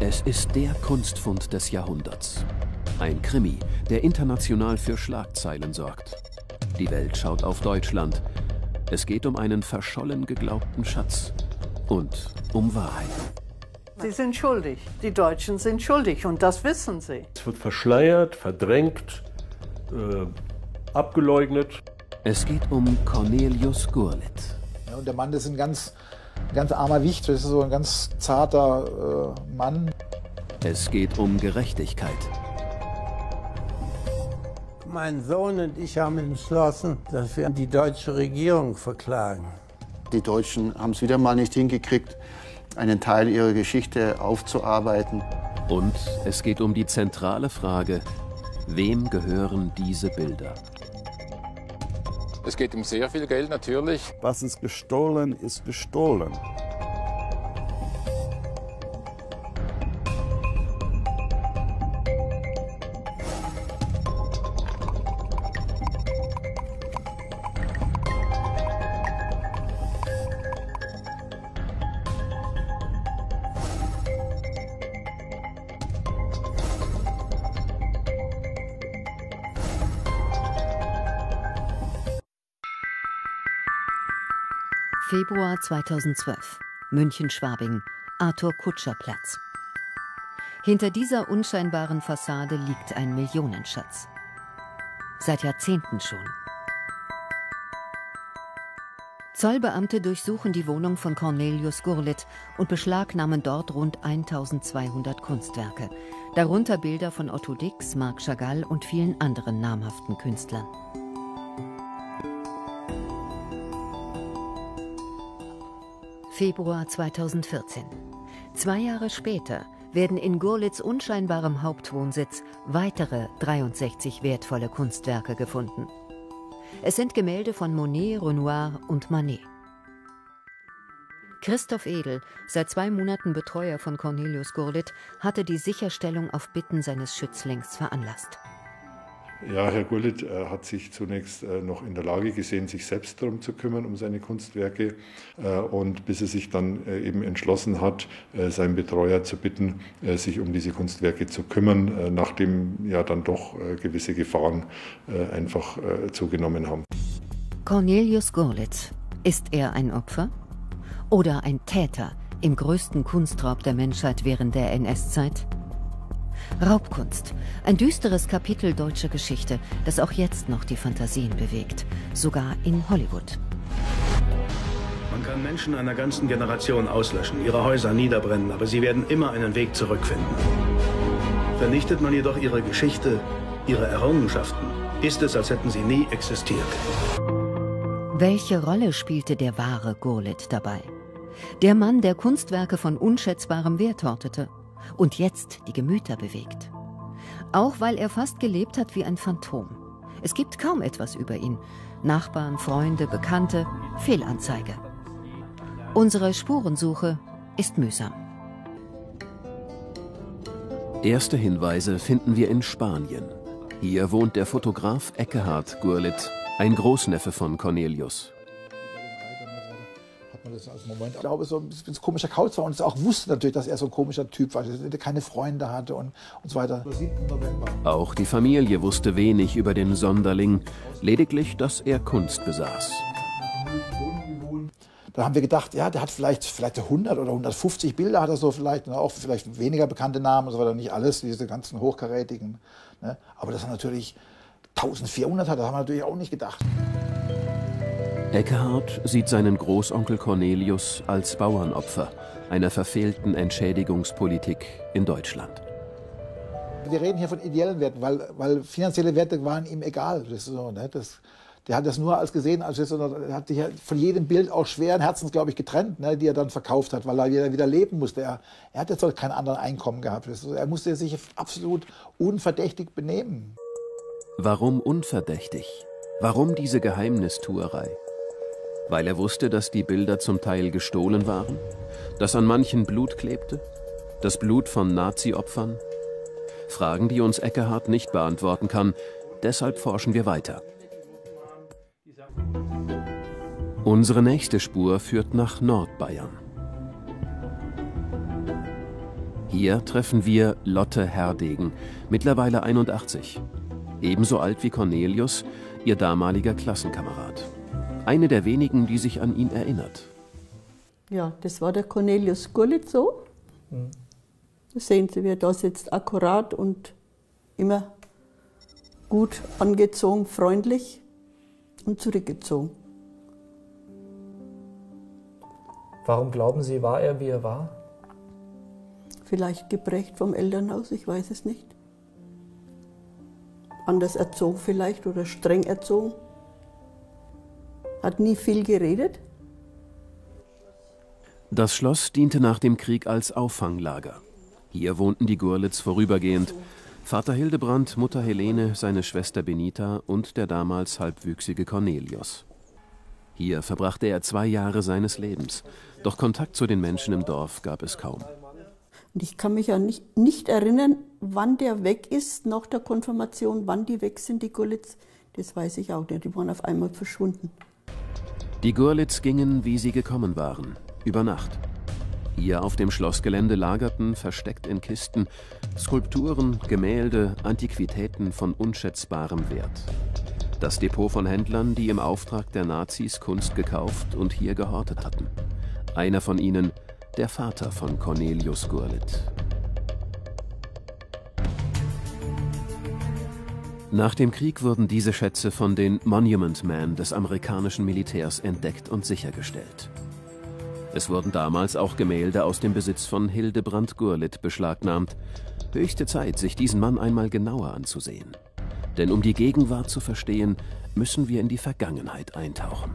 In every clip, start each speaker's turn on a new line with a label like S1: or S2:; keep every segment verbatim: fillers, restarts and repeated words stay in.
S1: Es ist der Kunstfund des Jahrhunderts. Ein Krimi, der international für Schlagzeilen sorgt. Die Welt schaut auf Deutschland. Es geht um einen verschollen geglaubten Schatz und um Wahrheit.
S2: Sie sind schuldig. Die Deutschen sind schuldig und das wissen sie.
S3: Es wird verschleiert, verdrängt, äh, abgeleugnet.
S1: Es geht um Cornelius Gurlitt.
S4: Ja, und der Mann, das ist ein ganz, ganz armer Wicht, das ist so ein ganz zarter äh, Mann.
S1: Es geht um Gerechtigkeit.
S5: Mein Sohn und ich haben entschlossen, dass wir die deutsche Regierung verklagen.
S6: Die Deutschen haben es wieder mal nicht hingekriegt, einen Teil ihrer Geschichte aufzuarbeiten.
S1: Und es geht um die zentrale Frage, wem gehören diese Bilder?
S7: Es geht um sehr viel Geld natürlich.
S8: Was ist gestohlen, ist gestohlen.
S9: Februar zweitausendzwölf, München-Schwabing, Arthur-Kutscher-Platz. Hinter dieser unscheinbaren Fassade liegt ein Millionenschatz. Seit Jahrzehnten schon. Zollbeamte durchsuchen die Wohnung von Cornelius Gurlitt und beschlagnahmen dort rund eintausendzweihundert Kunstwerke, darunter Bilder von Otto Dix, Marc Chagall und vielen anderen namhaften Künstlern. Februar zweitausendvierzehn. Zwei Jahre später werden in Gurlitts unscheinbarem Hauptwohnsitz weitere dreiundsechzig wertvolle Kunstwerke gefunden. Es sind Gemälde von Monet, Renoir und Manet. Christoph Edel, seit zwei Monaten Betreuer von Cornelius Gurlitt, hatte die Sicherstellung auf Bitten seines Schützlings veranlasst.
S3: Ja, Herr Gurlitt äh, hat sich zunächst äh, noch in der Lage gesehen, sich selbst darum zu kümmern, um seine Kunstwerke. Äh, und bis er sich dann äh, eben entschlossen hat, äh, seinen Betreuer zu bitten, äh, sich um diese Kunstwerke zu kümmern, äh, nachdem ja dann doch äh, gewisse Gefahren äh, einfach äh, zugenommen haben.
S9: Cornelius Gurlitt, ist er ein Opfer oder ein Täter im größten Kunstraub der Menschheit während der N S-Zeit? Raubkunst, ein düsteres Kapitel deutscher Geschichte, das auch jetzt noch die Fantasien bewegt, sogar in Hollywood.
S10: Man kann Menschen einer ganzen Generation auslöschen, ihre Häuser niederbrennen, aber sie werden immer einen Weg zurückfinden. Vernichtet man jedoch ihre Geschichte, ihre Errungenschaften, ist es, als hätten sie nie existiert.
S9: Welche Rolle spielte der wahre Gurlitt dabei? Der Mann, der Kunstwerke von unschätzbarem Wert hortete und jetzt die Gemüter bewegt. Auch weil er fast gelebt hat wie ein Phantom. Es gibt kaum etwas über ihn. Nachbarn, Freunde, Bekannte, Fehlanzeige. Unsere Spurensuche ist mühsam.
S1: Erste Hinweise finden wir in Spanien. Hier wohnt der Fotograf Ekkehard Gurlitt, ein Großneffe von Cornelius.
S4: Ich glaube, so ein bisschen komischer Kauz war und es auch wusste natürlich, dass er so ein komischer Typ war, dass er keine Freunde hatte und, und so weiter.
S1: Auch die Familie wusste wenig über den Sonderling, lediglich, dass er Kunst besaß.
S4: Da haben wir gedacht, ja, der hat vielleicht, vielleicht hundert oder hundertfünfzig Bilder, hat er so vielleicht, ne, auch vielleicht weniger bekannte Namen und so weiter, nicht alles, diese ganzen hochkarätigen. Ne? Aber dass er natürlich eintausendvierhundert hat, das haben wir natürlich auch nicht gedacht.
S1: Ekkehard sieht seinen Großonkel Cornelius als Bauernopfer einer verfehlten Entschädigungspolitik in Deutschland.
S4: Wir reden hier von ideellen Werten, weil, weil finanzielle Werte waren ihm egal. Das ist so, ne? das, der hat das nur als gesehen, als das, er hat sich von jedem Bild auch schweren Herzens, glaube ich, getrennt, ne? die er dann verkauft hat, weil er wieder, wieder leben musste. Er, er hat jetzt auch kein anderes Einkommen gehabt. Das, er musste sich absolut unverdächtig benehmen.
S1: Warum unverdächtig? Warum diese Geheimnistuerei? Weil er wusste, dass die Bilder zum Teil gestohlen waren? Dass an manchen Blut klebte? Das Blut von Nazi-Opfern? Fragen, die uns Ekkehard nicht beantworten kann. Deshalb forschen wir weiter. Unsere nächste Spur führt nach Nordbayern. Hier treffen wir Lotte Herdegen, mittlerweile einundachtzig. Ebenso alt wie Cornelius, ihr damaliger Klassenkamerad. Eine der wenigen, die sich an ihn erinnert.
S11: Ja, das war der Cornelius Gurlitt so. Mhm. Das sehen Sie, wie er da sitzt, akkurat und immer gut angezogen, freundlich und zurückgezogen.
S12: Warum glauben Sie, war er, wie er war?
S11: Vielleicht geprägt vom Elternhaus, ich weiß es nicht. Anders erzogen vielleicht oder streng erzogen. Hat nie viel geredet.
S1: Das Schloss diente nach dem Krieg als Auffanglager. Hier wohnten die Gurlitz vorübergehend. Vater Hildebrand, Mutter Helene, seine Schwester Benita und der damals halbwüchsige Cornelius. Hier verbrachte er zwei Jahre seines Lebens. Doch Kontakt zu den Menschen im Dorf gab es kaum.
S11: Und ich kann mich ja nicht, nicht erinnern, wann der weg ist nach der Konfirmation, wann die weg sind, die Gurlitz. Das weiß ich auch nicht, die waren auf einmal verschwunden.
S1: Die Gurlitz gingen, wie sie gekommen waren, über Nacht. Hier auf dem Schlossgelände lagerten, versteckt in Kisten, Skulpturen, Gemälde, Antiquitäten von unschätzbarem Wert. Das Depot von Händlern, die im Auftrag der Nazis Kunst gekauft und hier gehortet hatten. Einer von ihnen, der Vater von Cornelius Gurlitt. Nach dem Krieg wurden diese Schätze von den Monument Men des amerikanischen Militärs entdeckt und sichergestellt. Es wurden damals auch Gemälde aus dem Besitz von Hildebrand Gurlitt beschlagnahmt. Höchste Zeit, sich diesen Mann einmal genauer anzusehen. Denn um die Gegenwart zu verstehen, müssen wir in die Vergangenheit eintauchen.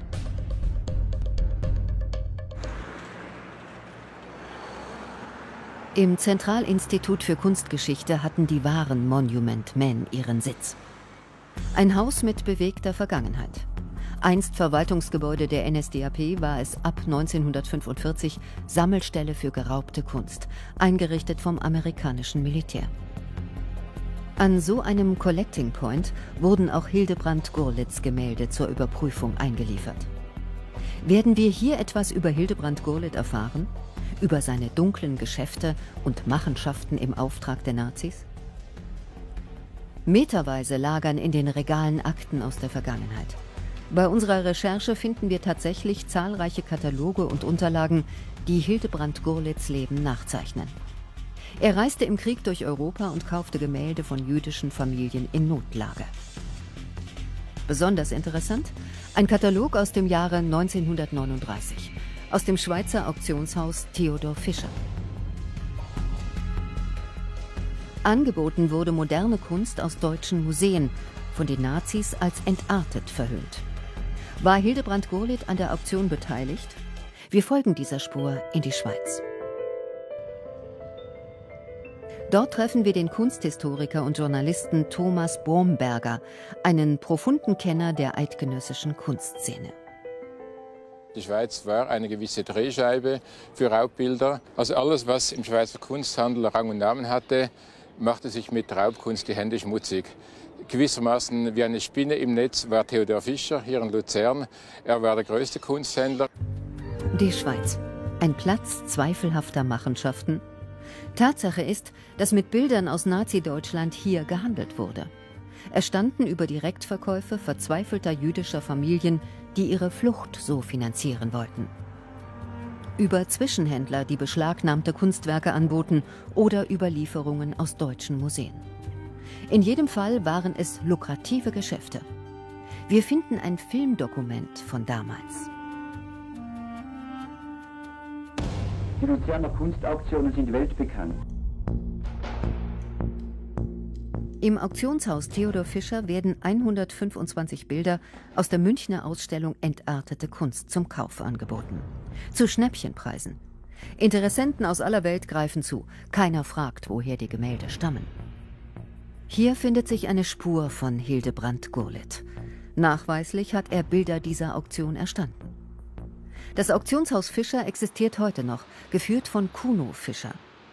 S9: Im Zentralinstitut für Kunstgeschichte hatten die wahren Monument Men ihren Sitz. Ein Haus mit bewegter Vergangenheit. Einst Verwaltungsgebäude der N S D A P, war es ab neunzehnhundertfünfundvierzig Sammelstelle für geraubte Kunst, eingerichtet vom amerikanischen Militär. An so einem Collecting Point wurden auch Hildebrand Gurlitts Gemälde zur Überprüfung eingeliefert. Werden wir hier etwas über Hildebrand Gurlitt erfahren? Über seine dunklen Geschäfte und Machenschaften im Auftrag der Nazis? Meterweise lagern in den Regalen Akten aus der Vergangenheit. Bei unserer Recherche finden wir tatsächlich zahlreiche Kataloge und Unterlagen, die Hildebrand Gurlitts Leben nachzeichnen. Er reiste im Krieg durch Europa und kaufte Gemälde von jüdischen Familien in Notlage. Besonders interessant, ein Katalog aus dem Jahre neunzehnhundertneununddreißig, aus dem Schweizer Auktionshaus Theodor Fischer. Angeboten wurde moderne Kunst aus deutschen Museen, von den Nazis als entartet verhöhnt. War Hildebrand Gurlitt an der Auktion beteiligt? Wir folgen dieser Spur in die Schweiz. Dort treffen wir den Kunsthistoriker und Journalisten Thomas Bromberger, einen profunden Kenner der eidgenössischen Kunstszene.
S7: Die Schweiz war eine gewisse Drehscheibe für Raubbilder. Also alles, was im Schweizer Kunsthandel Rang und Namen hatte, machte sich mit Raubkunst die Hände schmutzig. Gewissermaßen wie eine Spinne im Netz war Theodor Fischer hier in Luzern. Er war der größte Kunsthändler.
S9: Die Schweiz, ein Platz zweifelhafter Machenschaften. Tatsache ist, dass mit Bildern aus Nazi-Deutschland hier gehandelt wurde. Es standen über Direktverkäufe verzweifelter jüdischer Familien, die ihre Flucht so finanzieren wollten. Über Zwischenhändler, die beschlagnahmte Kunstwerke anboten, oder über Lieferungen aus deutschen Museen. In jedem Fall waren es lukrative Geschäfte. Wir finden ein Filmdokument von damals.
S13: Die Luzerner Kunstauktionen sind weltbekannt.
S9: Im Auktionshaus Theodor Fischer werden hundertfünfundzwanzig Bilder aus der Münchner Ausstellung Entartete Kunst zum Kauf angeboten. Zu Schnäppchenpreisen. Interessenten aus aller Welt greifen zu. Keiner fragt, woher die Gemälde stammen. Hier findet sich eine Spur von Hildebrand Gurlitt. Nachweislich hat er Bilder dieser Auktion erstanden. Das Auktionshaus Fischer existiert heute noch, geführt von Kuno Fischer.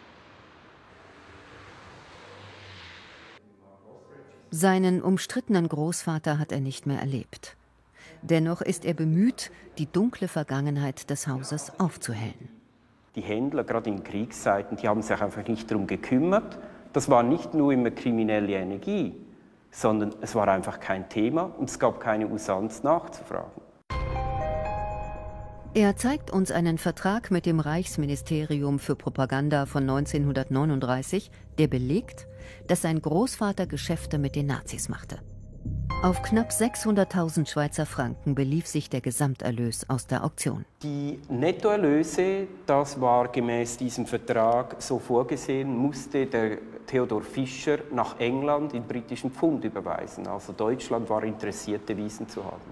S9: Seinen umstrittenen Großvater hat er nicht mehr erlebt. Dennoch ist er bemüht, die dunkle Vergangenheit des Hauses aufzuhellen.
S14: Die Händler, gerade in Kriegszeiten, die haben sich einfach nicht darum gekümmert. Das war nicht nur immer kriminelle Energie, sondern es war einfach kein Thema und es gab keine Usanz nachzufragen.
S9: Er zeigt uns einen Vertrag mit dem Reichsministerium für Propaganda von neunzehnhundertneununddreißig, der belegt, dass sein Großvater Geschäfte mit den Nazis machte. Auf knapp sechshunderttausend Schweizer Franken belief sich der Gesamterlös aus der Auktion.
S14: Die Nettoerlöse, das war gemäß diesem Vertrag so vorgesehen, musste der Theodor Fischer nach England in britischen Pfund überweisen. Also Deutschland war interessiert, Devisen zu haben.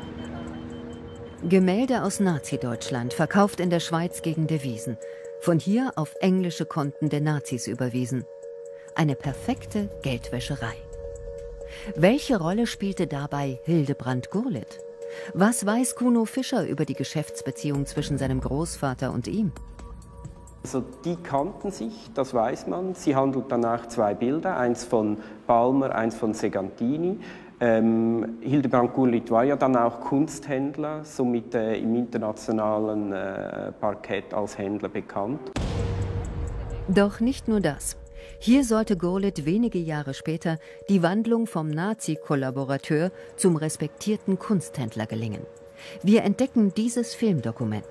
S9: Gemälde aus Nazi-Deutschland verkauft in der Schweiz gegen Devisen, von hier auf englische Konten der Nazis überwiesen. Eine perfekte Geldwäscherei. Welche Rolle spielte dabei Hildebrand Gurlitt? Was weiß Kuno Fischer über die Geschäftsbeziehung zwischen seinem Großvater und ihm?
S14: Also die kannten sich, das weiß man. Sie handelt danach zwei Bilder, eins von Balmer, eins von Segantini. Ähm, Hildebrand Gurlitt war ja dann auch Kunsthändler, somit äh, im internationalen äh, Parkett als Händler bekannt.
S9: Doch nicht nur das. Hier sollte Gurlitt wenige Jahre später die Wandlung vom Nazi-Kollaborateur zum respektierten Kunsthändler gelingen. Wir entdecken dieses Filmdokument.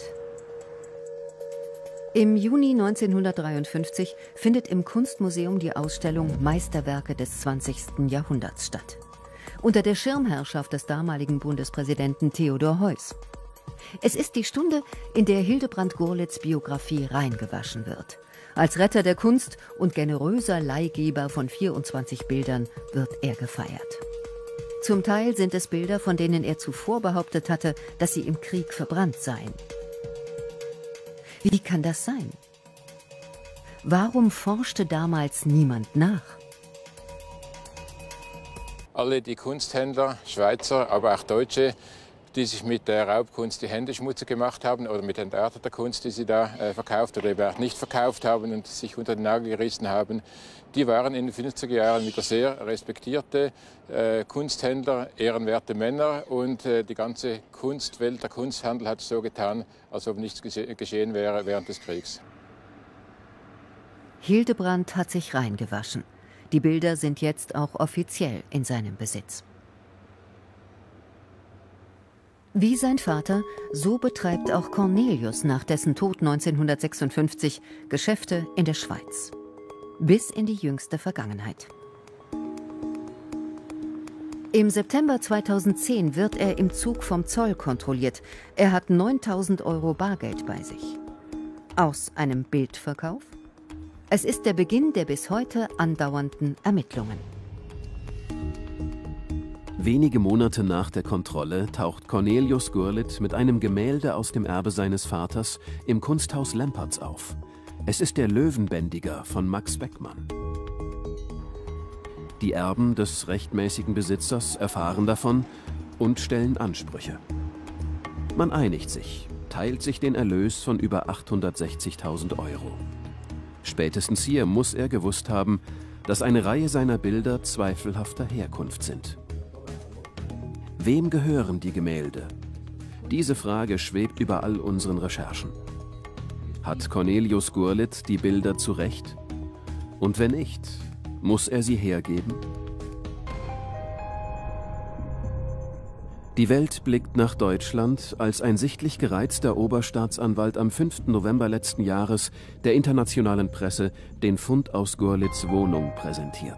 S9: Im Juni neunzehnhundertdreiundfünfzig findet im Kunstmuseum die Ausstellung Meisterwerke des zwanzigsten Jahrhunderts statt. Unter der Schirmherrschaft des damaligen Bundespräsidenten Theodor Heuss. Es ist die Stunde, in der Hildebrand Gurlitts Biografie reingewaschen wird. Als Retter der Kunst und generöser Leihgeber von vierundzwanzig Bildern wird er gefeiert. Zum Teil sind es Bilder, von denen er zuvor behauptet hatte, dass sie im Krieg verbrannt seien. Wie kann das sein? Warum forschte damals niemand nach?
S7: Alle die Kunsthändler, Schweizer, aber auch Deutsche, die sich mit der Raubkunst die Hände schmutzig gemacht haben oder mit entarteter Kunst, die sie da äh, verkauft oder eben auch nicht verkauft haben und sich unter den Nagel gerissen haben, die waren in den fünfziger Jahren wieder sehr respektierte äh, Kunsthändler, ehrenwerte Männer und äh, die ganze Kunstwelt, der Kunsthandel hat so getan, als ob nichts gesche geschehen wäre während des Kriegs.
S9: Hildebrand hat sich reingewaschen. Die Bilder sind jetzt auch offiziell in seinem Besitz. Wie sein Vater, so betreibt auch Cornelius nach dessen Tod neunzehnhundertsechsundfünfzig Geschäfte in der Schweiz. Bis in die jüngste Vergangenheit. Im September zweitausendzehn wird er im Zug vom Zoll kontrolliert. Er hat neuntausend Euro Bargeld bei sich. Aus einem Bildverkauf? Es ist der Beginn der bis heute andauernden Ermittlungen.
S1: Wenige Monate nach der Kontrolle taucht Cornelius Gurlitt mit einem Gemälde aus dem Erbe seines Vaters im Kunsthaus Lempertz auf. Es ist der Löwenbändiger von Max Beckmann. Die Erben des rechtmäßigen Besitzers erfahren davon und stellen Ansprüche. Man einigt sich, teilt sich den Erlös von über achthundertsechzigtausend Euro. Spätestens hier muss er gewusst haben, dass eine Reihe seiner Bilder zweifelhafter Herkunft sind. Wem gehören die Gemälde? Diese Frage schwebt über all unseren Recherchen. Hat Cornelius Gurlitt die Bilder zurecht? Und wenn nicht, muss er sie hergeben? Die Welt blickt nach Deutschland, als ein sichtlich gereizter Oberstaatsanwalt am fünften November letzten Jahres der internationalen Presse den Fund aus Gurlitts Wohnung präsentiert.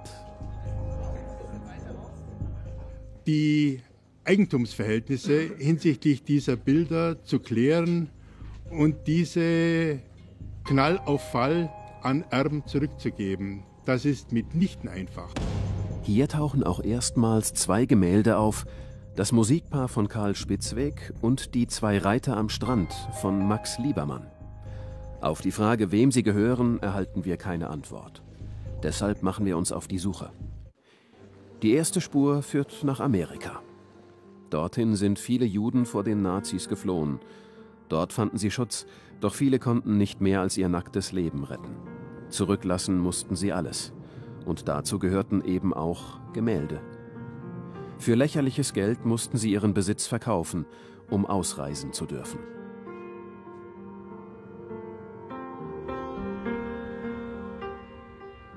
S15: Die Eigentumsverhältnisse hinsichtlich dieser Bilder zu klären und diese Knall auf Fall an Erben zurückzugeben, das ist mitnichten einfach.
S1: Hier tauchen auch erstmals zwei Gemälde auf, das Musikpaar von Karl Spitzweg und die zwei Reiter am Strand von Max Liebermann. Auf die Frage, wem sie gehören, erhalten wir keine Antwort. Deshalb machen wir uns auf die Suche. Die erste Spur führt nach Amerika. Dorthin sind viele Juden vor den Nazis geflohen. Dort fanden sie Schutz, doch viele konnten nicht mehr als ihr nacktes Leben retten. Zurücklassen mussten sie alles. Und dazu gehörten eben auch Gemälde. Für lächerliches Geld mussten sie ihren Besitz verkaufen, um ausreisen zu dürfen.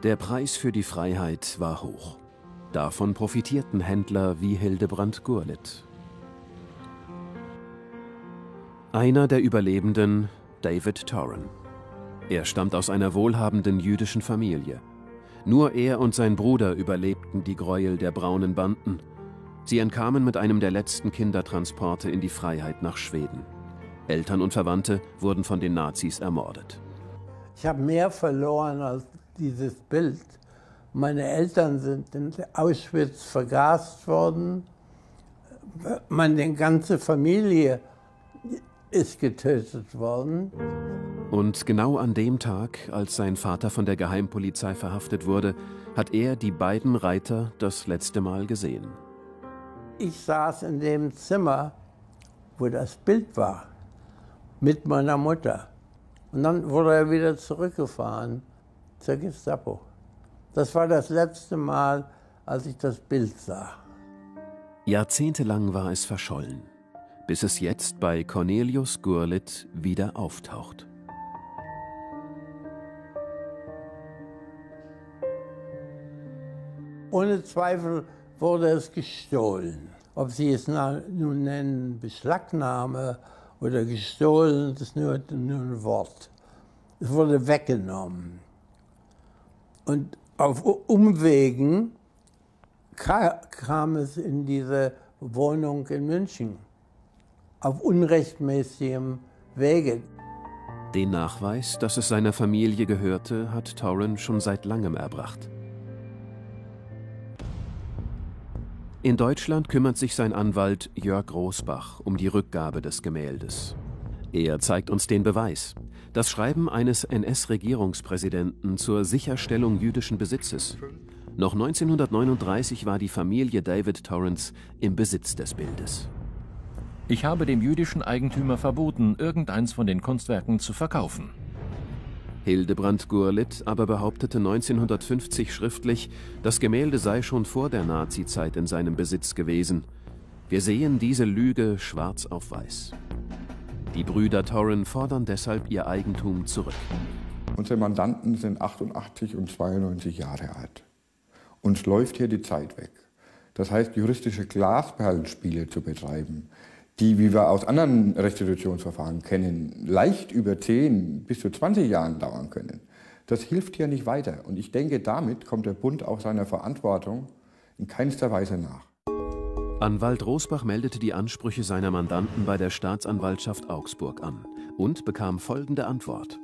S1: Der Preis für die Freiheit war hoch. Davon profitierten Händler wie Hildebrand Gurlitt. Einer der Überlebenden, David Torran. Er stammt aus einer wohlhabenden jüdischen Familie. Nur er und sein Bruder überlebten die Gräuel der braunen Banden. Sie entkamen mit einem der letzten Kindertransporte in die Freiheit nach Schweden. Eltern und Verwandte wurden von den Nazis ermordet.
S5: Ich habe mehr verloren als dieses Bild. Meine Eltern sind in Auschwitz vergast worden. Meine ganze Familie ist getötet worden.
S1: Und genau an dem Tag, als sein Vater von der Geheimpolizei verhaftet wurde, hat er die beiden Reiter das letzte Mal gesehen.
S5: Ich saß in dem Zimmer, wo das Bild war, mit meiner Mutter. Und dann wurde er wieder zurückgefahren zur Gestapo. Das war das letzte Mal, als ich das Bild sah.
S1: Jahrzehntelang war es verschollen, bis es jetzt bei Cornelius Gurlitt wieder auftaucht.
S5: Ohne Zweifel wurde es gestohlen. Ob Sie es nun nennen Beschlagnahme oder gestohlen, das ist nur, nur ein Wort. Es wurde weggenommen. Und auf Umwegen kam es in diese Wohnung in München. Auf unrechtmäßigem Wege.
S1: Den Nachweis, dass es seiner Familie gehörte, hat Torran schon seit langem erbracht. In Deutschland kümmert sich sein Anwalt Jörg Rosbach um die Rückgabe des Gemäldes. Er zeigt uns den Beweis: das Schreiben eines N S-Regierungspräsidenten zur Sicherstellung jüdischen Besitzes. Noch neunzehnhundertneununddreißig war die Familie David Torrans im Besitz des Bildes.
S16: Ich habe dem jüdischen Eigentümer verboten, irgendeins von den Kunstwerken zu verkaufen.
S1: Hildebrand Gurlitt aber behauptete neunzehnhundertfünfzig schriftlich, das Gemälde sei schon vor der Nazizeit in seinem Besitz gewesen. Wir sehen diese Lüge schwarz auf weiß. Die Brüder Torran fordern deshalb ihr Eigentum zurück.
S17: Unsere Mandanten sind achtundachtzig und zweiundneunzig Jahre alt. Uns läuft hier die Zeit weg. Das heißt, juristische Glasperlenspiele zu betreiben, die, wie wir aus anderen Restitutionsverfahren kennen, leicht über zehn bis zu zwanzig Jahren dauern können, das hilft hier nicht weiter. Und ich denke, damit kommt der Bund auch seiner Verantwortung in keinster Weise nach.
S1: Anwalt Rosbach meldete die Ansprüche seiner Mandanten bei der Staatsanwaltschaft Augsburg an und bekam folgende Antwort.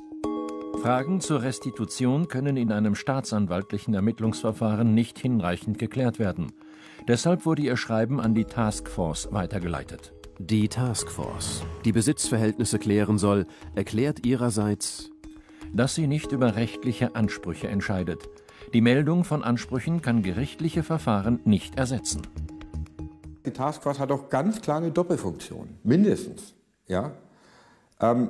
S16: Fragen zur Restitution können in einem staatsanwaltlichen Ermittlungsverfahren nicht hinreichend geklärt werden. Deshalb wurde ihr Schreiben an die Taskforce weitergeleitet.
S1: Die Taskforce, die Besitzverhältnisse klären soll, erklärt ihrerseits,
S16: dass sie nicht über rechtliche Ansprüche entscheidet. Die Meldung von Ansprüchen kann gerichtliche Verfahren nicht ersetzen.
S17: Die Taskforce hat auch ganz klar eine Doppelfunktion, mindestens. Ja? Ähm,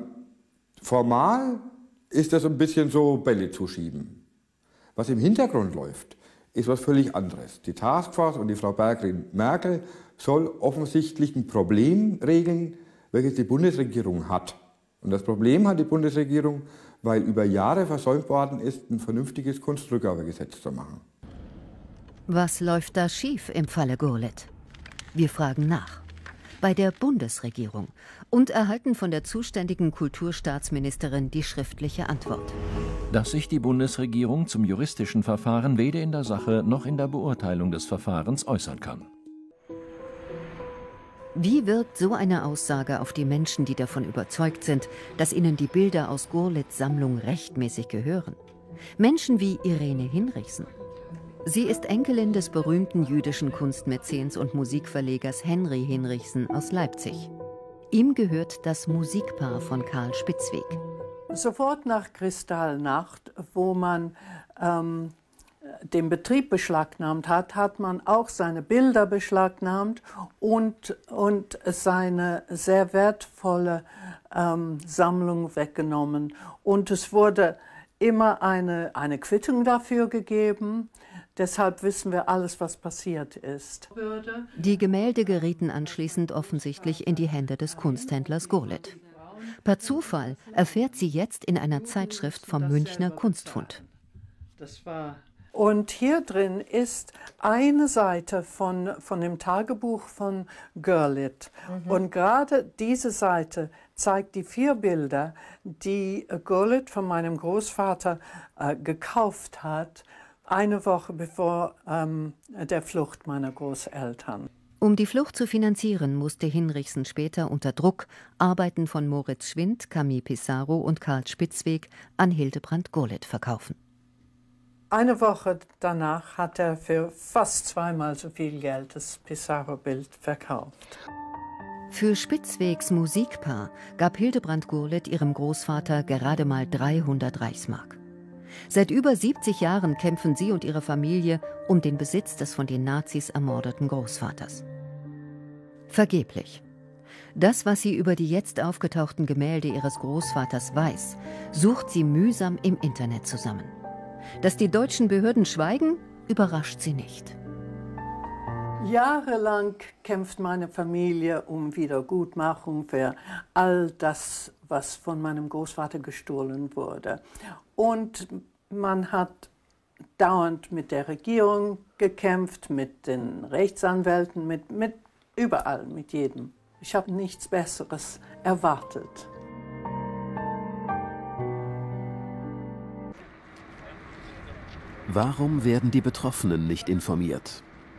S17: formal ist das ein bisschen so Bälle zuschieben. Was im Hintergrund läuft, ist was völlig anderes. Die Taskforce und die Frau Bergrin Merkel soll offensichtlich ein Problem regeln, welches die Bundesregierung hat. Und das Problem hat die Bundesregierung, weil über Jahre versäumt worden ist, ein vernünftiges Kunstrückgabegesetz zu machen.
S9: Was läuft da schief im Falle Gurlitt? Wir fragen nach. Bei der Bundesregierung und erhalten von der zuständigen Kulturstaatsministerin die schriftliche Antwort.
S16: Dass sich die Bundesregierung zum juristischen Verfahren weder in der Sache noch in der Beurteilung des Verfahrens äußern kann.
S9: Wie wirkt so eine Aussage auf die Menschen, die davon überzeugt sind, dass ihnen die Bilder aus Gurlitts Sammlung rechtmäßig gehören? Menschen wie Irene Hinrichsen. Sie ist Enkelin des berühmten jüdischen Kunstmäzens und Musikverlegers Henry Hinrichsen aus Leipzig. Ihm gehört das Musikpaar von Karl Spitzweg.
S2: Sofort nach Kristallnacht, wo man ähm, den Betrieb beschlagnahmt hat, hat man auch seine Bilder beschlagnahmt und, und seine sehr wertvolle ähm, Sammlung weggenommen. Und es wurde immer eine, eine Quittung dafür gegeben. Deshalb wissen wir alles, was passiert ist.
S9: Die Gemälde gerieten anschließend offensichtlich in die Hände des Kunsthändlers Gurlitt. Per Zufall erfährt sie jetzt in einer Zeitschrift vom Münchner Kunstfund.
S2: Das war. Und hier drin ist eine Seite von, von dem Tagebuch von Gurlitt. Mhm. Und gerade diese Seite zeigt die vier Bilder, die Gurlitt von meinem Großvater äh, gekauft hat, eine Woche bevor ähm, der Flucht meiner Großeltern.
S9: Um die Flucht zu finanzieren, musste Hinrichsen später unter Druck Arbeiten von Moritz Schwind, Camille Pissarro und Karl Spitzweg an Hildebrand Gurlitt verkaufen.
S2: Eine Woche danach hat er für fast zweimal so viel Geld das Pissarro-Bild verkauft.
S9: Für Spitzwegs Musikpaar gab Hildebrand Gurlitt ihrem Großvater gerade mal dreihundert Reichsmark. Seit über siebzig Jahren kämpfen sie und ihre Familie um den Besitz des von den Nazis ermordeten Großvaters. Vergeblich. Das, was sie über die jetzt aufgetauchten Gemälde ihres Großvaters weiß, sucht sie mühsam im Internet zusammen. Dass die deutschen Behörden schweigen, überrascht sie nicht.
S2: Jahrelang kämpft meine Familie um Wiedergutmachung für all das, was von meinem Großvater gestohlen wurde. Und man hat dauernd mit der Regierung gekämpft, mit den Rechtsanwälten, mit, mit überall, mit jedem. Ich habe nichts Besseres erwartet.
S1: Warum werden die Betroffenen nicht informiert?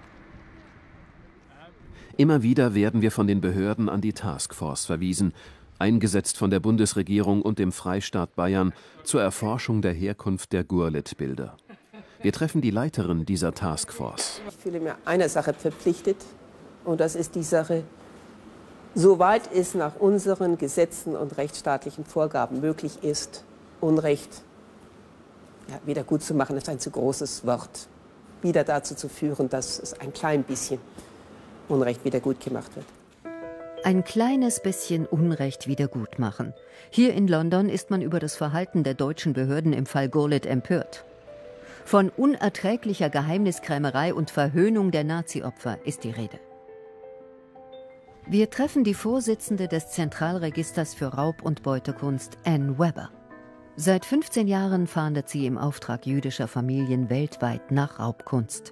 S1: Immer wieder werden wir von den Behörden an die Taskforce verwiesen, eingesetzt von der Bundesregierung und dem Freistaat Bayern zur Erforschung der Herkunft der Gurlitt-Bilder. Wir treffen die Leiterin dieser Taskforce.
S18: Ich fühle mich einer Sache verpflichtet, und das ist die Sache, soweit es nach unseren Gesetzen und rechtsstaatlichen Vorgaben möglich ist, Unrecht ja, wieder gut zu machen, ist ein zu großes Wort, wieder dazu zu führen, dass es ein klein bisschen Unrecht wieder gut gemacht wird.
S9: Ein kleines bisschen Unrecht wieder gut machen. Hier in London ist man über das Verhalten der deutschen Behörden im Fall Gurlitt empört. Von unerträglicher Geheimniskrämerei und Verhöhnung der Nazi-Opfer ist die Rede. Wir treffen die Vorsitzende des Zentralregisters für Raub- und Beutekunst, Anne Webber. Seit fünfzehn Jahren fahndet sie im Auftrag jüdischer Familien weltweit nach Raubkunst.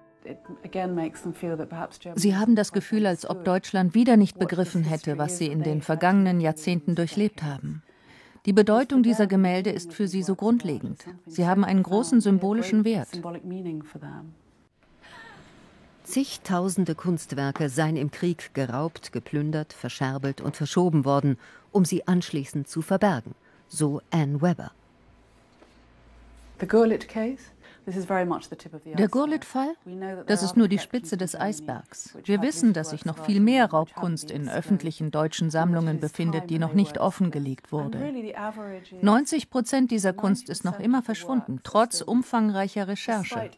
S19: Sie haben das Gefühl, als ob Deutschland wieder nicht begriffen hätte, was sie in den vergangenen Jahrzehnten durchlebt haben. Die Bedeutung dieser Gemälde ist für sie so grundlegend. Sie haben einen großen symbolischen Wert.
S9: Zigtausende Kunstwerke seien im Krieg geraubt, geplündert, verscherbelt und verschoben worden, um sie anschließend zu verbergen, so Anne Webber.
S19: Der Gurlitt-Fall? Das ist nur die Spitze des Eisbergs. Wir wissen, dass sich noch viel mehr Raubkunst in öffentlichen deutschen Sammlungen befindet, die noch nicht offengelegt wurde. neunzig Prozent dieser Kunst ist noch immer verschwunden, trotz umfangreicher Recherche.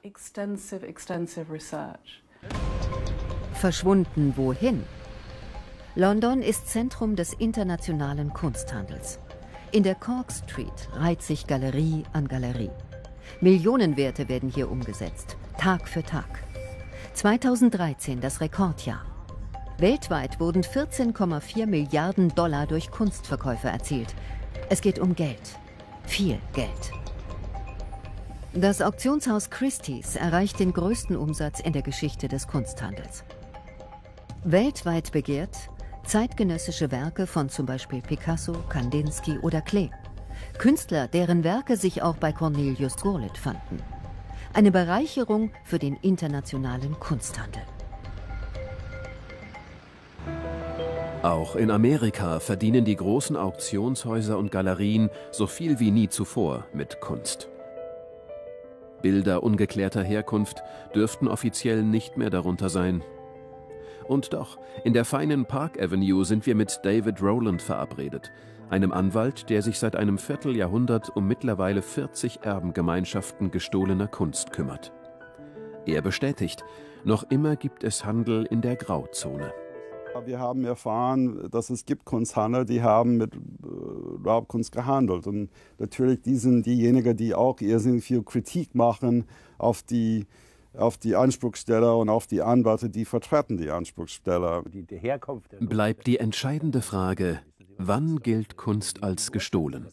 S9: Verschwunden wohin? London ist Zentrum des internationalen Kunsthandels. In der Cork Street reiht sich Galerie an Galerie. Millionenwerte werden hier umgesetzt, Tag für Tag. zweitausenddreizehn das Rekordjahr. Weltweit wurden vierzehn Komma vier Milliarden Dollar durch Kunstverkäufe erzielt. Es geht um Geld, viel Geld. Das Auktionshaus Christie's erreicht den größten Umsatz in der Geschichte des Kunsthandels. Weltweit begehrt zeitgenössische Werke von zum Beispiel Picasso, Kandinsky oder Klee. Künstler, deren Werke sich auch bei Cornelius Gurlitt fanden. Eine Bereicherung für den internationalen Kunsthandel.
S1: Auch in Amerika verdienen die großen Auktionshäuser und Galerien so viel wie nie zuvor mit Kunst. Bilder ungeklärter Herkunft dürften offiziell nicht mehr darunter sein. Und doch, in der feinen Park Avenue sind wir mit David Rowland verabredet, einem Anwalt, der sich seit einem Vierteljahrhundert um mittlerweile vierzig Erbengemeinschaften gestohlener Kunst kümmert. Er bestätigt, noch immer gibt es Handel in der Grauzone.
S8: Wir haben erfahren, dass es gibt Kunsthandler, die haben mit Raubkunst gehandelt. Und natürlich die sind diejenigen, die auch irrsinnig viel Kritik machen auf die, auf die Anspruchsteller und auf die Anwälte, die vertreten die Anspruchsteller.
S1: Bleibt die entscheidende Frage: Wann gilt Kunst als gestohlen?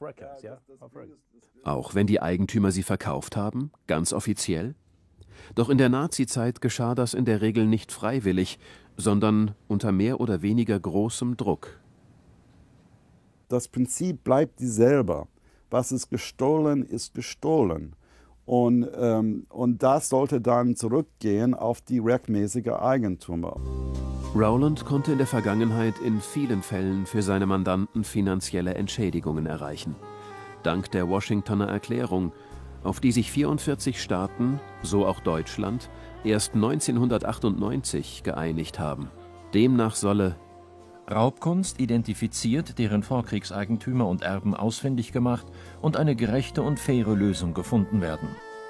S1: Auch wenn die Eigentümer sie verkauft haben, ganz offiziell? Doch in der Nazizeit geschah das in der Regel nicht freiwillig, sondern unter mehr oder weniger großem Druck.
S8: Das Prinzip bleibt dieselbe. Was ist gestohlen, ist gestohlen. Und, ähm, und das sollte dann zurückgehen auf die rechtmäßige Eigentümer.
S1: Rowland konnte in der Vergangenheit in vielen Fällen für seine Mandanten finanzielle Entschädigungen erreichen. Dank der Washingtoner Erklärung, auf die sich vierundvierzig Staaten, so auch Deutschland, erst neunzehnhundertachtundneunzig geeinigt haben. Demnach solle
S16: Raubkunst identifiziert, deren Vorkriegseigentümer und Erben ausfindig gemacht und eine gerechte und faire Lösung gefunden werden.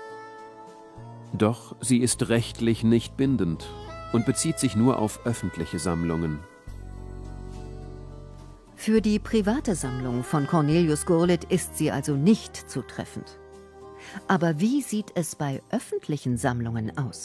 S1: Doch sie ist rechtlich nicht bindend und bezieht sich nur auf öffentliche Sammlungen.
S9: Für die private Sammlung von Cornelius Gurlitt ist sie also nicht zutreffend. Aber wie sieht es bei öffentlichen Sammlungen aus?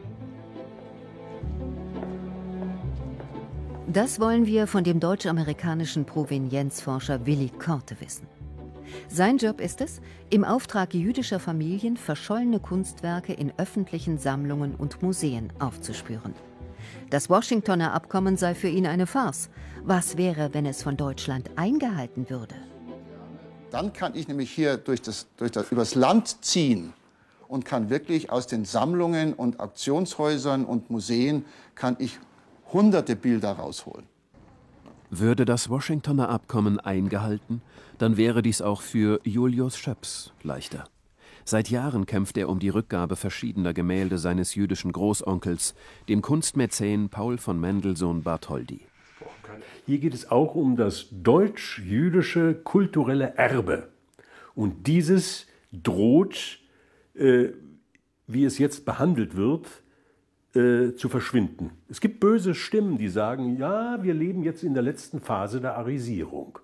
S9: Das wollen wir von dem deutsch-amerikanischen Provenienzforscher Willi Korte wissen. Sein Job ist es, im Auftrag jüdischer Familien verschollene Kunstwerke in öffentlichen Sammlungen und Museen aufzuspüren. Das Washingtoner Abkommen sei für ihn eine Farce. Was wäre, wenn es von Deutschland eingehalten würde?
S6: Dann kann ich nämlich hier durch das, durch das, übers Land ziehen und kann wirklich aus den Sammlungen und Auktionshäusern und Museen kann ich hunderte Bilder rausholen.
S1: Würde das Washingtoner Abkommen eingehalten, dann wäre dies auch für Julius Schöps leichter. Seit Jahren kämpft er um die Rückgabe verschiedener Gemälde seines jüdischen Großonkels, dem Kunstmäzen Paul von Mendelssohn Bartholdy.
S20: Hier geht es auch um das deutsch-jüdische kulturelle Erbe. Und dieses droht, äh, wie es jetzt behandelt wird, äh, zu verschwinden. Es gibt böse Stimmen, die sagen, ja, wir leben jetzt in der letzten Phase der Arisierung.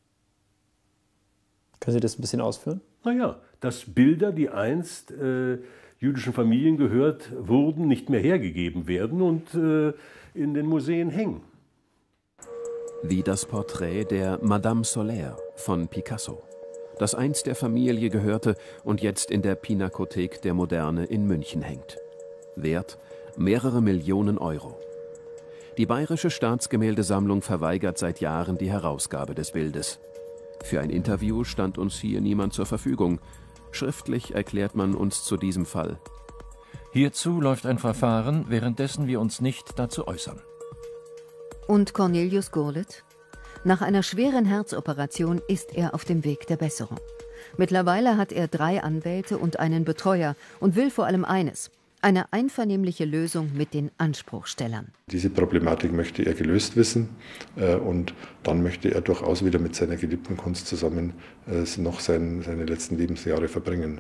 S12: Können Sie das ein bisschen ausführen?
S20: Naja, dass Bilder, die einst äh, jüdischen Familien gehört wurden, nicht mehr hergegeben werden und äh, in den Museen hängen.
S1: Wie das Porträt der Madame Solaire von Picasso, das einst der Familie gehörte und jetzt in der Pinakothek der Moderne in München hängt. Wert mehrere Millionen Euro. Die Bayerische Staatsgemäldesammlung verweigert seit Jahren die Herausgabe des Bildes. Für ein Interview stand uns hier niemand zur Verfügung. Schriftlich erklärt man uns zu diesem Fall.
S16: Hierzu läuft ein Verfahren, währenddessen wir uns nicht dazu äußern.
S9: Und Cornelius Gurlitt? Nach einer schweren Herzoperation ist er auf dem Weg der Besserung. Mittlerweile hat er drei Anwälte und einen Betreuer und will vor allem eines: eine einvernehmliche Lösung mit den Anspruchstellern.
S3: Diese Problematik möchte er gelöst wissen äh, und dann möchte er durchaus wieder mit seiner geliebten Kunst zusammen äh, noch sein, seine letzten Lebensjahre verbringen.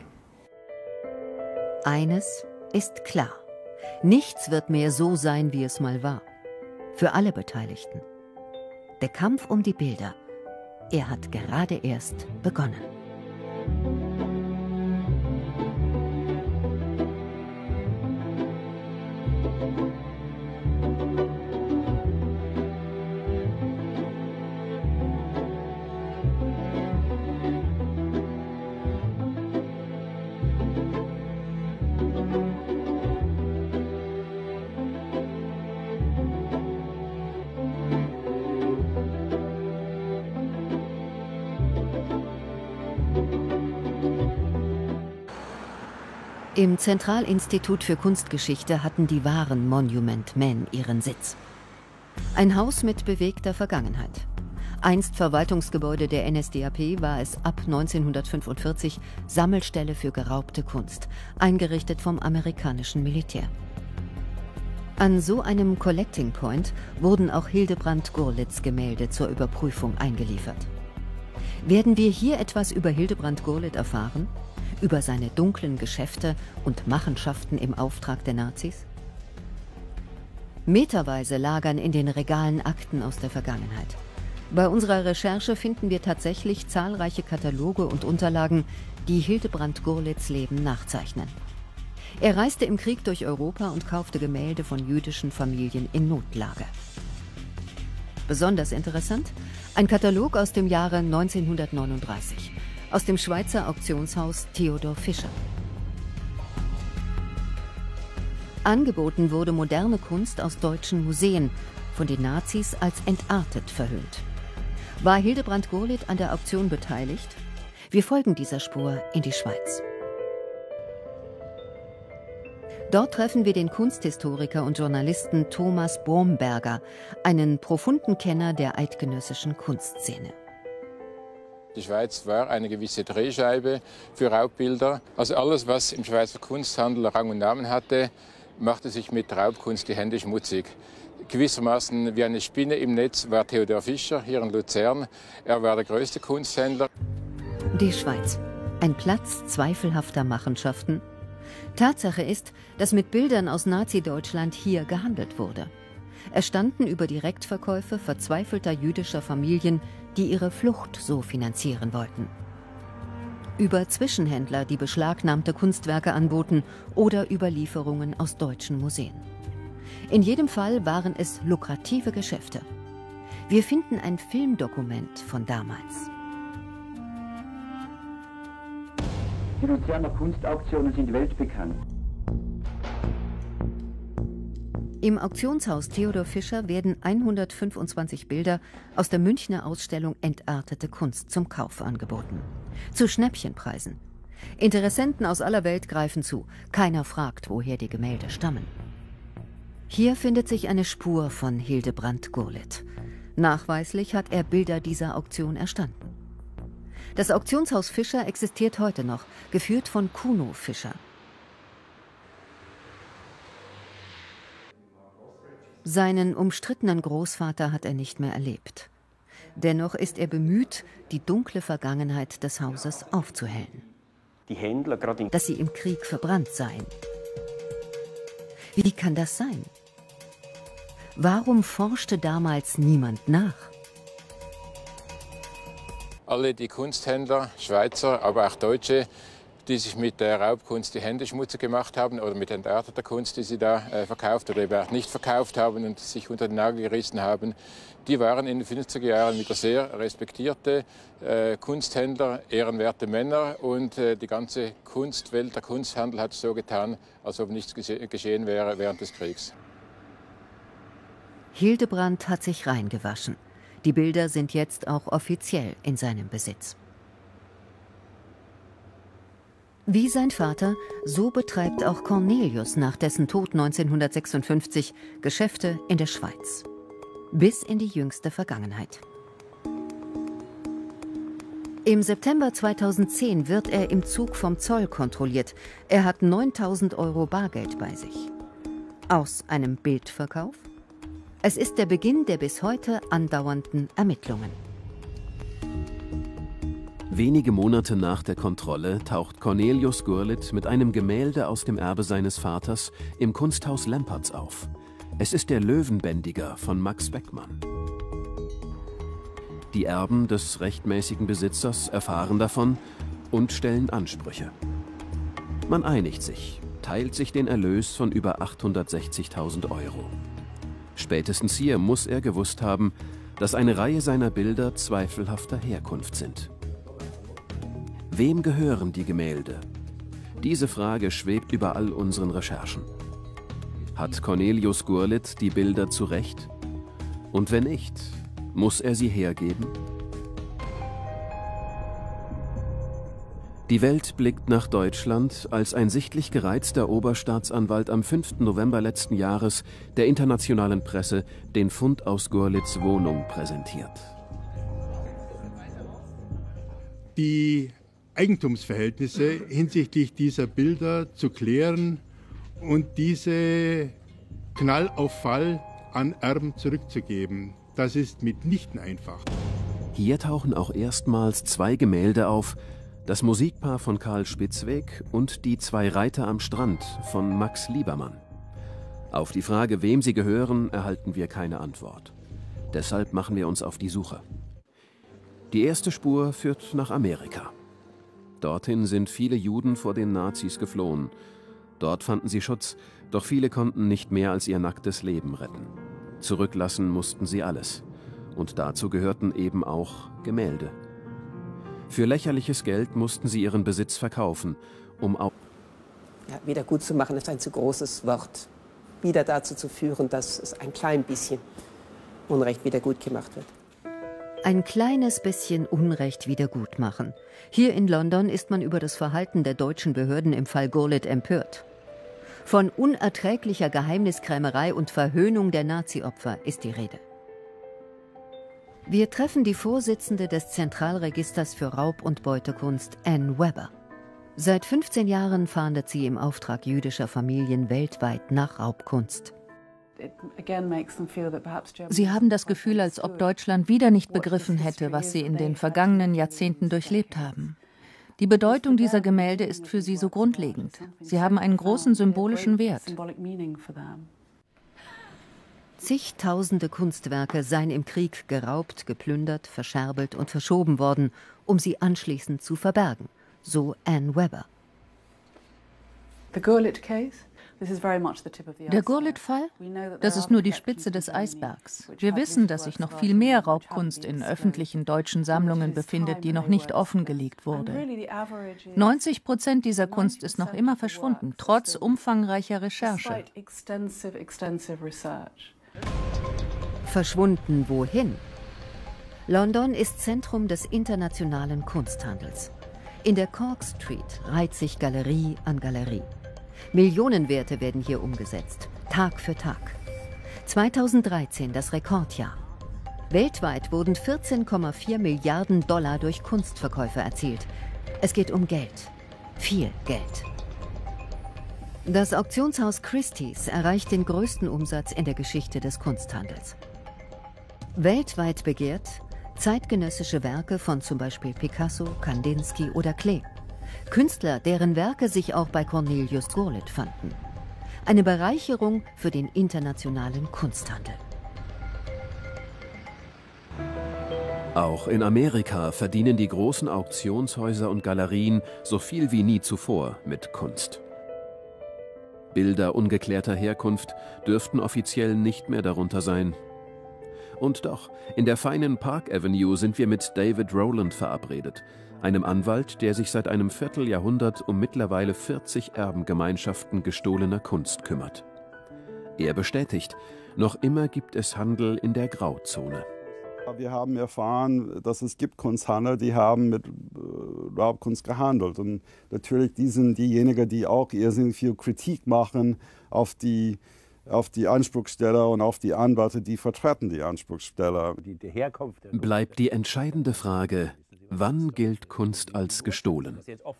S9: Eines ist klar: Nichts wird mehr so sein, wie es mal war. Für alle Beteiligten. Der Kampf um die Bilder, er hat gerade erst begonnen. Im Zentralinstitut für Kunstgeschichte hatten die wahren Monument Men ihren Sitz. Ein Haus mit bewegter Vergangenheit. Einst Verwaltungsgebäude der N S D A P, war es ab neunzehnhundertfünfundvierzig Sammelstelle für geraubte Kunst, eingerichtet vom amerikanischen Militär. An so einem Collecting Point wurden auch Hildebrand Gurlitts Gemälde zur Überprüfung eingeliefert. Werden wir hier etwas über Hildebrand Gurlitt erfahren? Über seine dunklen Geschäfte und Machenschaften im Auftrag der Nazis? Meterweise lagern in den Regalen Akten aus der Vergangenheit. Bei unserer Recherche finden wir tatsächlich zahlreiche Kataloge und Unterlagen, die Hildebrand Gurlitts Leben nachzeichnen. Er reiste im Krieg durch Europa und kaufte Gemälde von jüdischen Familien in Notlage. Besonders interessant: Ein Katalog aus dem Jahre neunzehnhundertneununddreißig, aus dem Schweizer Auktionshaus Theodor Fischer. Angeboten wurde moderne Kunst aus deutschen Museen, von den Nazis als entartet verhöhnt. War Hildebrand Gurlitt an der Auktion beteiligt? Wir folgen dieser Spur in die Schweiz. Dort treffen wir den Kunsthistoriker und Journalisten Thomas Bromberger, einen profunden Kenner der eidgenössischen Kunstszene.
S7: Die Schweiz war eine gewisse Drehscheibe für Raubbilder. Also alles, was im Schweizer Kunsthandel Rang und Namen hatte, machte sich mit Raubkunst die Hände schmutzig. Gewissermaßen wie eine Spinne im Netz war Theodor Fischer hier in Luzern. Er war der größte Kunsthändler.
S9: Die Schweiz, ein Platz zweifelhafter Machenschaften. Tatsache ist, dass mit Bildern aus Nazi-Deutschland hier gehandelt wurde. Es standen über Direktverkäufe verzweifelter jüdischer Familien, die ihre Flucht so finanzieren wollten. Über Zwischenhändler, die beschlagnahmte Kunstwerke anboten, oder über Lieferungen aus deutschen Museen. In jedem Fall waren es lukrative Geschäfte. Wir finden ein Filmdokument von damals.
S13: Die Luzerner Kunstauktionen sind weltbekannt.
S9: Im Auktionshaus Theodor Fischer werden hundertfünfundzwanzig Bilder aus der Münchner Ausstellung Entartete Kunst zum Kauf angeboten. Zu Schnäppchenpreisen. Interessenten aus aller Welt greifen zu. Keiner fragt, woher die Gemälde stammen. Hier findet sich eine Spur von Hildebrand Gurlitt. Nachweislich hat er Bilder dieser Auktion erstanden. Das Auktionshaus Fischer existiert heute noch, geführt von Kuno Fischer. Seinen umstrittenen Großvater hat er nicht mehr erlebt. Dennoch ist er bemüht, die dunkle Vergangenheit des Hauses aufzuhellen.
S14: Die Händler, gerade in
S9: dass sie im Krieg verbrannt seien. Wie kann das sein? Warum forschte damals niemand nach?
S7: Alle die Kunsthändler, Schweizer, aber auch Deutsche, die sich mit der Raubkunst die Hände schmutzig gemacht haben oder mit entarteter Kunst, die sie da äh, verkauft oder eben auch nicht verkauft haben und sich unter den Nagel gerissen haben, die waren in den fünfziger Jahren wieder sehr respektierte äh, Kunsthändler, ehrenwerte Männer und äh, die ganze Kunstwelt, der Kunsthandel hat so getan, als ob nichts gesche geschehen wäre während des Kriegs.
S9: Hildebrand hat sich reingewaschen. Die Bilder sind jetzt auch offiziell in seinem Besitz. Wie sein Vater, so betreibt auch Cornelius nach dessen Tod neunzehnhundertsechsundfünfzig Geschäfte in der Schweiz. Bis in die jüngste Vergangenheit. Im September zweitausendzehn wird er im Zug vom Zoll kontrolliert. Er hat neuntausend Euro Bargeld bei sich. Aus einem Bildverkauf? Es ist der Beginn der bis heute andauernden Ermittlungen.
S1: Wenige Monate nach der Kontrolle taucht Cornelius Gurlitt mit einem Gemälde aus dem Erbe seines Vaters im Kunsthaus Lempertz auf. Es ist der Löwenbändiger von Max Beckmann. Die Erben des rechtmäßigen Besitzers erfahren davon und stellen Ansprüche. Man einigt sich, teilt sich den Erlös von über achthundertsechzigtausend Euro. Spätestens hier muss er gewusst haben, dass eine Reihe seiner Bilder zweifelhafter Herkunft sind. Wem gehören die Gemälde? Diese Frage schwebt über all unseren Recherchen. Hat Cornelius Gurlitt die Bilder zurecht? Und wenn nicht, muss er sie hergeben? Die Welt blickt nach Deutschland, als ein sichtlich gereizter Oberstaatsanwalt am fünften November letzten Jahres der internationalen Presse den Fund aus Gurlitts Wohnung präsentiert.
S15: Die Eigentumsverhältnisse hinsichtlich dieser Bilder zu klären und diese Knall auf Fall an Erben zurückzugeben. Das ist mitnichten einfach.
S1: Hier tauchen auch erstmals zwei Gemälde auf, das Musikpaar von Karl Spitzweg und die Zwei Reiter am Strand von Max Liebermann. Auf die Frage, wem sie gehören, erhalten wir keine Antwort. Deshalb machen wir uns auf die Suche. Die erste Spur führt nach Amerika. Dorthin sind viele Juden vor den Nazis geflohen. Dort fanden sie Schutz, doch viele konnten nicht mehr als ihr nacktes Leben retten. Zurücklassen mussten sie alles. Und dazu gehörten eben auch Gemälde. Für lächerliches Geld mussten sie ihren Besitz verkaufen, um auch...
S18: Ja, wieder gut zu machen ist ein zu großes Wort. Wieder dazu zu führen, dass es ein klein bisschen Unrecht wieder gut gemacht wird.
S9: Ein kleines bisschen Unrecht wieder gut machen. Hier in London ist man über das Verhalten der deutschen Behörden im Fall Gurlitt empört. Von unerträglicher Geheimniskrämerei und Verhöhnung der Nazi-Opfer ist die Rede. Wir treffen die Vorsitzende des Zentralregisters für Raub- und Beutekunst, Anne Webber. Seit fünfzehn Jahren fahndet sie im Auftrag jüdischer Familien weltweit nach Raubkunst.
S19: Sie haben das Gefühl, als ob Deutschland wieder nicht begriffen hätte, was sie in den vergangenen Jahrzehnten durchlebt haben. Die Bedeutung dieser Gemälde ist für sie so grundlegend. Sie haben einen großen symbolischen Wert.
S9: Zigtausende Kunstwerke seien im Krieg geraubt, geplündert, verscherbelt und verschoben worden, um sie anschließend zu verbergen, so Anne Webber.
S19: Der Gurlitt-Fall? Das ist nur die Spitze des Eisbergs. Wir wissen, dass sich noch viel mehr Raubkunst in öffentlichen deutschen Sammlungen befindet, die noch nicht offengelegt wurde. neunzig Prozent dieser Kunst ist noch immer verschwunden, trotz umfangreicher Recherche.
S9: Verschwunden wohin? London ist Zentrum des internationalen Kunsthandels. In der Cork Street reiht sich Galerie an Galerie. Millionenwerte werden hier umgesetzt, Tag für Tag. zweitausenddreizehn das Rekordjahr. Weltweit wurden vierzehn Komma vier Milliarden Dollar durch Kunstverkäufe erzielt. Es geht um Geld, viel Geld. Das Auktionshaus Christie's erreicht den größten Umsatz in der Geschichte des Kunsthandels. Weltweit begehrt zeitgenössische Werke von zum Beispiel Picasso, Kandinsky oder Klee. Künstler, deren Werke sich auch bei Cornelius Gurlitt fanden. Eine Bereicherung für den internationalen Kunsthandel.
S1: Auch in Amerika verdienen die großen Auktionshäuser und Galerien so viel wie nie zuvor mit Kunst. Bilder ungeklärter Herkunft dürften offiziell nicht mehr darunter sein. Und doch, in der feinen Park Avenue sind wir mit David Rowland verabredet, einem Anwalt, der sich seit einem Vierteljahrhundert um mittlerweile vierzig Erbengemeinschaften gestohlener Kunst kümmert. Er bestätigt, noch immer gibt es Handel in der Grauzone.
S8: Wir haben erfahren, dass es gibt Kunsthandler, die haben mit Raubkunst gehandelt. Und natürlich die sind diejenigen, die auch irrsinnig viel Kritik machen auf die, auf die Anspruchsteller und auf die Anwälte, die vertreten die Anspruchsteller.
S1: Bleibt die entscheidende Frage: Wann gilt Kunst als gestohlen?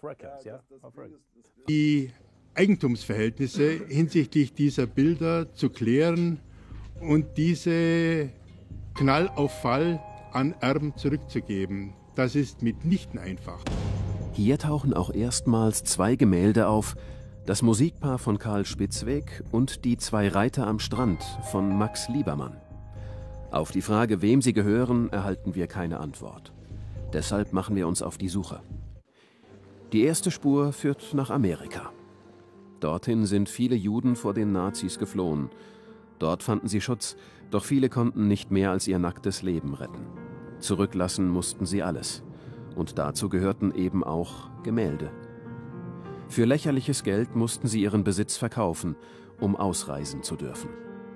S15: Die Eigentumsverhältnisse hinsichtlich dieser Bilder zu klären und diese Knall auf Fall an Erben zurückzugeben, das ist mitnichten einfach.
S1: Hier tauchen auch erstmals zwei Gemälde auf, das Musikpaar von Karl Spitzweg und die zwei Reiter am Strand von Max Liebermann. Auf die Frage, wem sie gehören, erhalten wir keine Antwort. Deshalb machen wir uns auf die Suche. Die erste Spur führt nach Amerika. Dorthin sind viele Juden vor den Nazis geflohen. Dort fanden sie Schutz, doch viele konnten nicht mehr als ihr nacktes Leben retten. Zurücklassen mussten sie alles. Und dazu gehörten eben auch Gemälde. Für lächerliches Geld mussten sie ihren Besitz verkaufen, um ausreisen zu dürfen.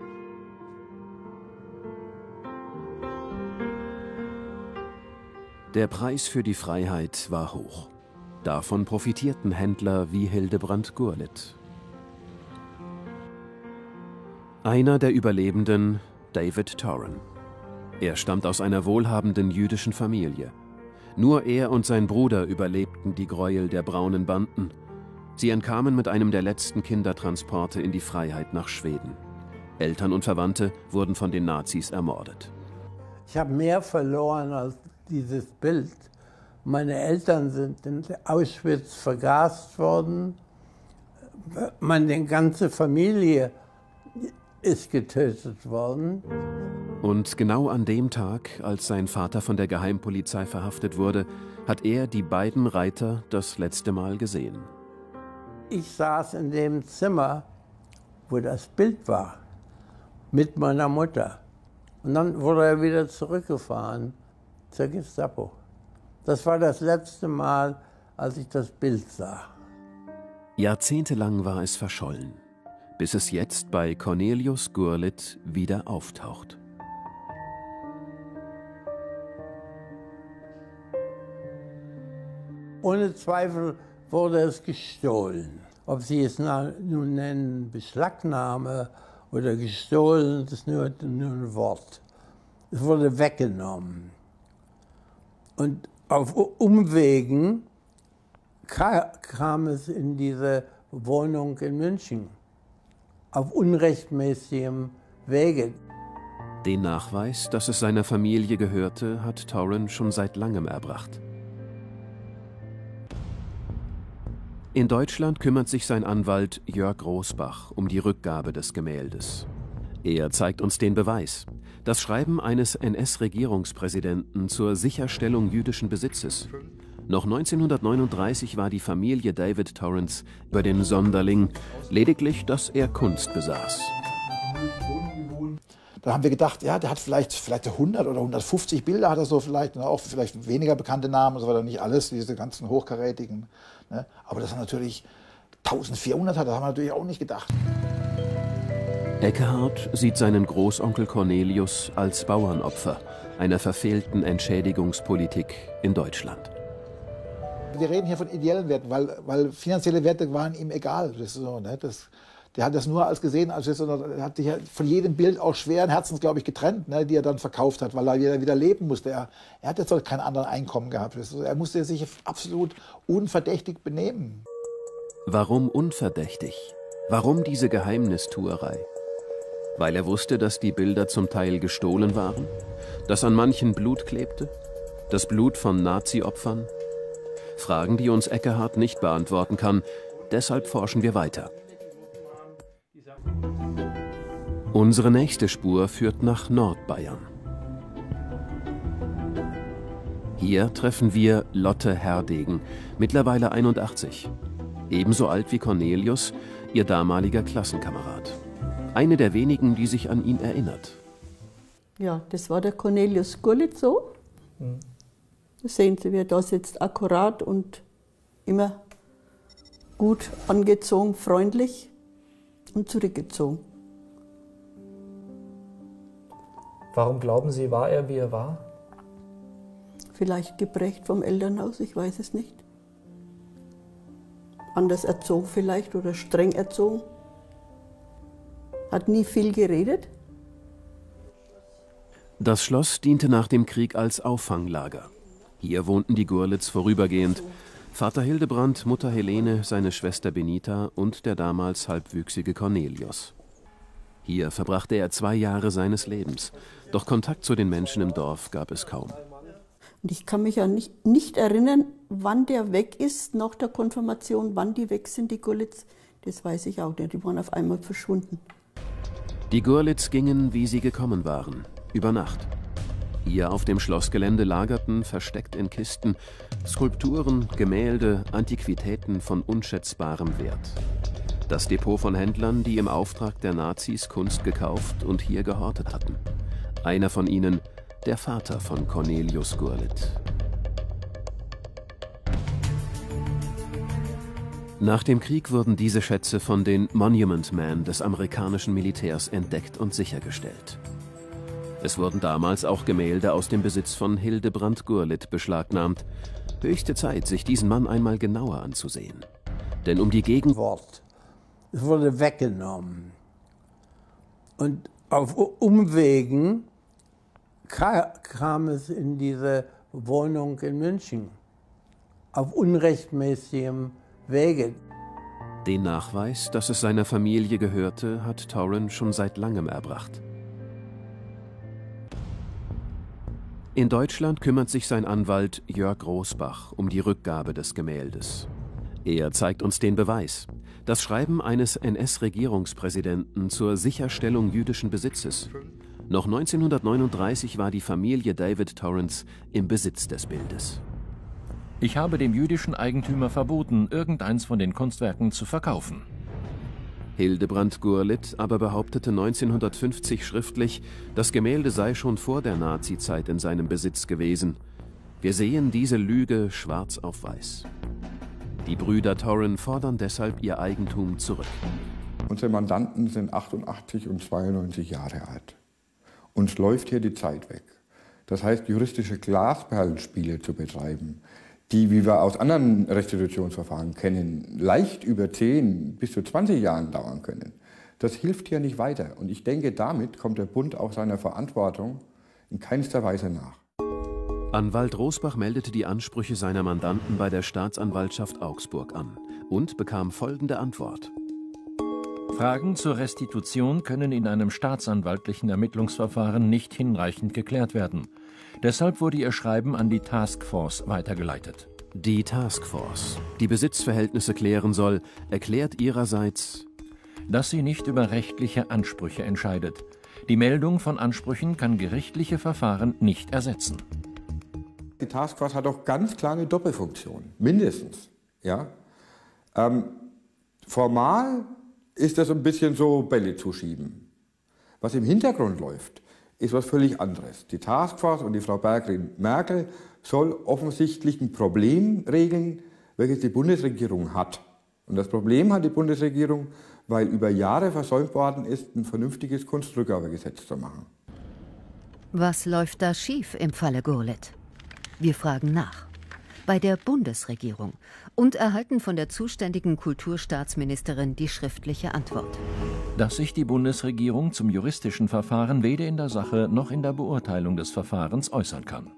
S1: Der Preis für die Freiheit war hoch. Davon profitierten Händler wie Hildebrand Gurlitt. Einer der Überlebenden, David Torran. Er stammt aus einer wohlhabenden jüdischen Familie. Nur er und sein Bruder überlebten die Gräuel der braunen Banden. Sie entkamen mit einem der letzten Kindertransporte in die Freiheit nach Schweden. Eltern und Verwandte wurden von den Nazis ermordet.
S5: Ich habe mehr verloren als dieses Bild. Meine Eltern sind in Auschwitz vergast worden. Meine ganze Familie ist getötet worden.
S1: Und genau an dem Tag, als sein Vater von der Geheimpolizei verhaftet wurde, hat er die beiden Reiter das letzte Mal gesehen.
S5: Ich saß in dem Zimmer, wo das Bild war, mit meiner Mutter. Und dann wurde er wieder zurückgefahren zur Gestapo. Das war das letzte Mal, als ich das Bild sah.
S1: Jahrzehntelang war es verschollen, bis es jetzt bei Cornelius Gurlitt wieder auftaucht.
S5: Ohne Zweifel wurde es gestohlen. Ob Sie es nun nennen Beschlagnahme oder gestohlen, das ist nur, nur ein Wort. Es wurde weggenommen. Und auf Umwegen kam es in diese Wohnung in München. Auf unrechtmäßigem Wege.
S1: Den Nachweis, dass es seiner Familie gehörte, hat Torren schon seit langem erbracht. In Deutschland kümmert sich sein Anwalt Jörg Großbach um die Rückgabe des Gemäldes. Er zeigt uns den Beweis: das Schreiben eines N S-Regierungspräsidenten zur Sicherstellung jüdischen Besitzes. Noch neunzehnhundertneununddreißig war die Familie David Torrance über den Sonderling, lediglich, dass er Kunst besaß.
S4: Da haben wir gedacht, ja, der hat vielleicht, vielleicht hundert oder hundertfünfzig Bilder, hat er so vielleicht, ne, auch vielleicht weniger bekannte Namen und so weiter, nicht alles, diese ganzen hochkarätigen. Ne? Aber das er natürlich eintausendvierhundert hat, das haben wir natürlich auch nicht gedacht.
S1: Eckehard sieht seinen Großonkel Cornelius als Bauernopfer einer verfehlten Entschädigungspolitik in Deutschland.
S4: Wir reden hier von ideellen Werten, weil, weil finanzielle Werte waren ihm egal. Das ist so, ne? das, der hat das nur als gesehen, als er hat sich von jedem Bild auch schweren Herzens, glaube ich, getrennt, ne? die er dann verkauft hat, weil er wieder, wieder leben musste. Er, er hat jetzt auch kein anderes Einkommen gehabt. Das ist, er musste sich absolut unverdächtig benehmen.
S1: Warum unverdächtig? Warum diese Geheimnistuerei? Weil er wusste, dass die Bilder zum Teil gestohlen waren, dass an manchen Blut klebte, das Blut von Nazi-Opfern? Fragen, die uns Eckehard nicht beantworten kann, deshalb forschen wir weiter. Unsere nächste Spur führt nach Nordbayern. Hier treffen wir Lotte Herdegen, mittlerweile einundachtzig. Ebenso alt wie Cornelius, ihr damaliger Klassenkamerad. Eine der wenigen, die sich an ihn erinnert.
S11: Ja, das war der Cornelius Gurlitt so. Mhm. Das sehen Sie, wie er da sitzt, akkurat und immer gut angezogen, freundlich und zurückgezogen.
S12: Warum glauben Sie, war er, wie er war?
S11: Vielleicht geprägt vom Elternhaus, ich weiß es nicht. Anders erzogen vielleicht oder streng erzogen. Hat nie viel geredet.
S1: Das Schloss diente nach dem Krieg als Auffanglager. Hier wohnten die Gurlitts vorübergehend. Vater Hildebrand, Mutter Helene, seine Schwester Benita und der damals halbwüchsige Cornelius. Hier verbrachte er zwei Jahre seines Lebens. Doch Kontakt zu den Menschen im Dorf gab es kaum.
S11: Und ich kann mich ja nicht, nicht erinnern, wann der weg ist, nach der Konfirmation, wann die weg sind, die Gurlitts. Das weiß ich auch nicht, die waren auf einmal verschwunden.
S1: Die Gurlitts gingen, wie sie gekommen waren, über Nacht. Hier auf dem Schlossgelände lagerten, versteckt in Kisten, Skulpturen, Gemälde, Antiquitäten von unschätzbarem Wert. Das Depot von Händlern, die im Auftrag der Nazis Kunst gekauft und hier gehortet hatten. Einer von ihnen, der Vater von Cornelius Gurlitt. Nach dem Krieg wurden diese Schätze von den Monument Men des amerikanischen Militärs entdeckt und sichergestellt. Es wurden damals auch Gemälde aus dem Besitz von Hildebrand Gurlitt beschlagnahmt. Höchste Zeit, sich diesen Mann einmal genauer anzusehen. Denn um die Gegenwart.
S5: Es wurde weggenommen. Und auf Umwegen kam es in diese Wohnung in München. Auf unrechtmäßigem Wege.
S1: Den Nachweis, dass es seiner Familie gehörte, hat Torren schon seit langem erbracht. In Deutschland kümmert sich sein Anwalt Jörg Großbach um die Rückgabe des Gemäldes. Er zeigt uns den Beweis: das Schreiben eines N S-Regierungspräsidenten zur Sicherstellung jüdischen Besitzes. Noch neunzehnhundertneununddreißig war die Familie David Torrance im Besitz des Bildes.
S16: Ich habe dem jüdischen Eigentümer verboten, irgendeins von den Kunstwerken zu verkaufen.
S1: Hildebrand Gurlitt aber behauptete neunzehnhundertfünfzig schriftlich, das Gemälde sei schon vor der Nazizeit in seinem Besitz gewesen. Wir sehen diese Lüge schwarz auf weiß. Die Brüder Torren fordern deshalb ihr Eigentum zurück.
S17: Unsere Mandanten sind achtundachtzig und zweiundneunzig Jahre alt. Uns läuft hier die Zeit weg. Das heißt, juristische Glasperlenspiele zu betreiben, die, wie wir aus anderen Restitutionsverfahren kennen, leicht über zehn bis zu zwanzig Jahren dauern können, das hilft hier nicht weiter. Und ich denke, damit kommt der Bund auch seiner Verantwortung in keinster Weise nach.
S1: Anwalt Rosbach meldete die Ansprüche seiner Mandanten bei der Staatsanwaltschaft Augsburg an und bekam folgende Antwort.
S16: Fragen zur Restitution können in einem staatsanwaltlichen Ermittlungsverfahren nicht hinreichend geklärt werden. Deshalb wurde ihr Schreiben an die Taskforce weitergeleitet.
S1: Die Taskforce, die Besitzverhältnisse klären soll, erklärt ihrerseits,
S16: dass sie nicht über rechtliche Ansprüche entscheidet. Die Meldung von Ansprüchen kann gerichtliche Verfahren nicht ersetzen.
S17: Die Taskforce hat auch ganz klar eine Doppelfunktion, mindestens. Ja? Ähm, formal ist das ein bisschen so Bälle zuschieben. Was im Hintergrund läuft, ist was völlig anderes. Die Taskforce und die Frau Bergrin Merkel soll offensichtlich ein Problem regeln, welches die Bundesregierung hat. Und das Problem hat die Bundesregierung, weil über Jahre versäumt worden ist, ein vernünftiges Kunstrückgabegesetz zu machen.
S9: Was läuft da schief im Falle Gurlitt? Wir fragen nach. Bei der Bundesregierung und erhalten von der zuständigen Kulturstaatsministerin die schriftliche Antwort.
S16: Dass sich die Bundesregierung zum juristischen Verfahren weder in der Sache noch in der Beurteilung des Verfahrens äußern kann.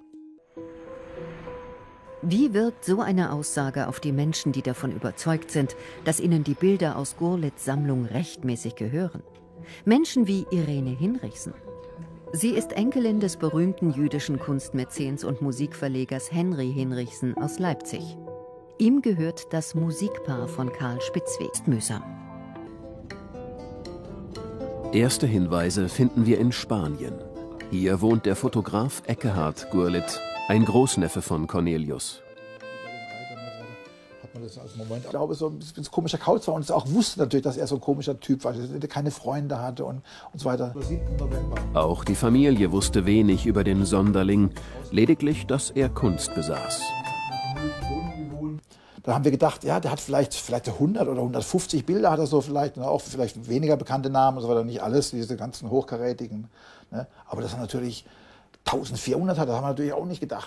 S9: Wie wirkt so eine Aussage auf die Menschen, die davon überzeugt sind, dass ihnen die Bilder aus Gurlitts Sammlung rechtmäßig gehören? Menschen wie Irene Hinrichsen. Sie ist Enkelin des berühmten jüdischen Kunstmäzens und Musikverlegers Henry Hinrichsen aus Leipzig. Ihm gehört das Musikpaar von Karl Spitzweg. Mühsam.
S1: Erste Hinweise finden wir in Spanien. Hier wohnt der Fotograf Ekkehard Gurlitt, ein Großneffe von Cornelius.
S4: Ich glaube, so ein bisschen komischer Kauz war und es auch wusste natürlich, dass er so ein komischer Typ war, dass er keine Freunde hatte und, und so weiter.
S1: Auch die Familie wusste wenig über den Sonderling, lediglich, dass er Kunst besaß.
S4: Da haben wir gedacht, ja, der hat vielleicht, vielleicht hundert oder hundertfünfzig Bilder, hat er so vielleicht, ne, auch vielleicht weniger bekannte Namen und so weiter, nicht alles, diese ganzen hochkarätigen. Ne? Aber dass er natürlich eintausendvierhundert hat, das haben wir natürlich auch nicht gedacht.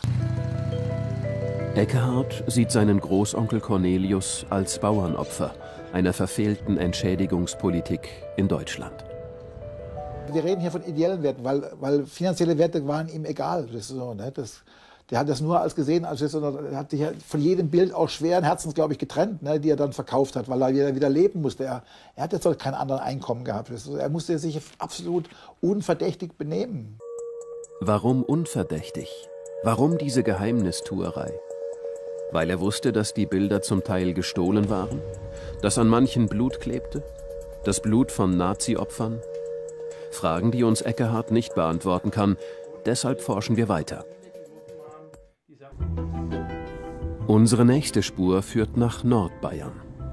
S1: Ekkehard sieht seinen Großonkel Cornelius als Bauernopfer einer verfehlten Entschädigungspolitik in Deutschland.
S4: Wir reden hier von ideellen Werten, weil, weil finanzielle Werte waren ihm egal. Das ist so, ne? das, der hat das nur als gesehen, als er hat sich ja von jedem Bild auch schweren Herzens, glaube ich, getrennt, ne? die er dann verkauft hat, weil er wieder, wieder leben musste. Er, er hat jetzt auch kein anderes Einkommen gehabt. Das ist, er musste sich absolut unverdächtig benehmen.
S1: Warum unverdächtig? Warum diese Geheimnistuerei? Weil er wusste, dass die Bilder zum Teil gestohlen waren, dass an manchen Blut klebte, das Blut von Nazi-Opfern? Fragen, die uns Ekkehard nicht beantworten kann, deshalb forschen wir weiter. Unsere nächste Spur führt nach Nordbayern.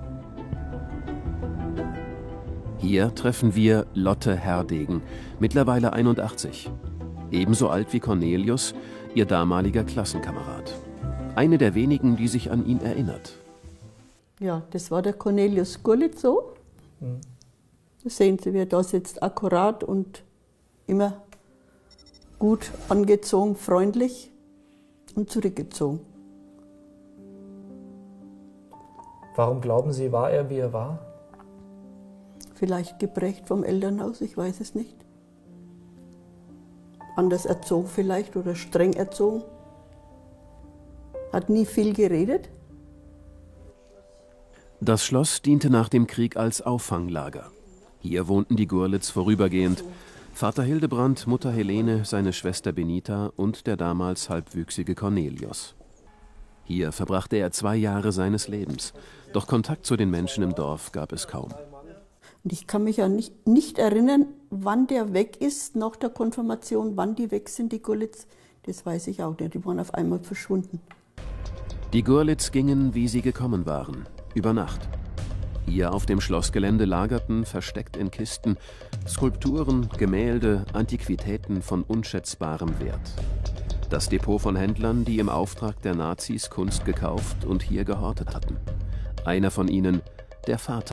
S1: Hier treffen wir Lotte Herdegen, mittlerweile einundachtzig, ebenso alt wie Cornelius, ihr damaliger Klassenkamerad. Eine der wenigen, die sich an ihn erinnert.
S11: Ja, das war der Cornelius Gurlitt so. Mhm. Das sehen Sie, wie er da sitzt, akkurat und immer gut angezogen, freundlich und zurückgezogen.
S12: Warum glauben Sie, war er, wie er war?
S11: Vielleicht geprägt vom Elternhaus, ich weiß es nicht. Anders erzogen vielleicht oder streng erzogen. Hat nie viel geredet.
S1: Das Schloss diente nach dem Krieg als Auffanglager. Hier wohnten die Gurlitts vorübergehend. Vater Hildebrand, Mutter Helene, seine Schwester Benita und der damals halbwüchsige Cornelius. Hier verbrachte er zwei Jahre seines Lebens. Doch Kontakt zu den Menschen im Dorf gab es kaum.
S11: Und ich kann mich ja nicht, nicht erinnern, wann der weg ist, nach der Konfirmation, wann die weg sind, die Gurlitts. Das weiß ich auch nicht, die waren auf einmal verschwunden.
S1: Die Gurlitts gingen, wie sie gekommen waren, über Nacht. Hier auf dem Schlossgelände lagerten, versteckt in Kisten, Skulpturen, Gemälde, Antiquitäten von unschätzbarem Wert. Das Depot von Händlern, die im Auftrag der Nazis Kunst gekauft und hier gehortet hatten. Einer von ihnen, der Vater